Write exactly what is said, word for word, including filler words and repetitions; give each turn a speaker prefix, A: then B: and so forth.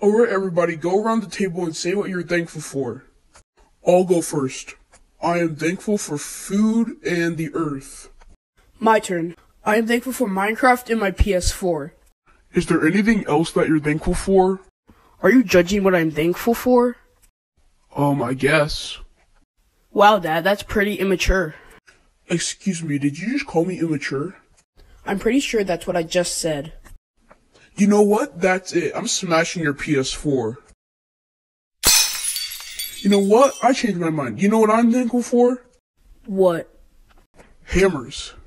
A: Alright everybody, go around the table and say what you're thankful for. I'll go first. I am thankful for food and the earth.
B: My turn. I am thankful for Minecraft and my P S four.
A: Is there anything else that you're thankful for?
B: Are you judging what I'm thankful for?
A: Um, I guess.
B: Wow, Dad, that's pretty immature.
A: Excuse me, did you just call me immature?
B: I'm pretty sure that's what I just said.
A: You know what? That's it. I'm smashing your P S four. You know what? I changed my mind. You know what I'm thankful for?
B: What?
A: Hammers.